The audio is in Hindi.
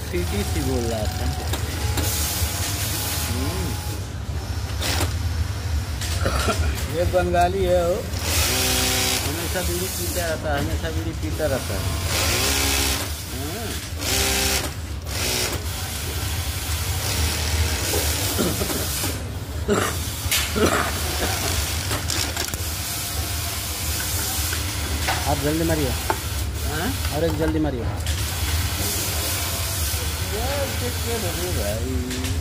सीटी सी बोल रहा था। ये बंगाली है वो, हमेशा बीड़ी पीता रहता है, हमेशा बीड़ी पीता रहता है। आप जल्दी मारिए, और एक जल्दी मारिए भाई।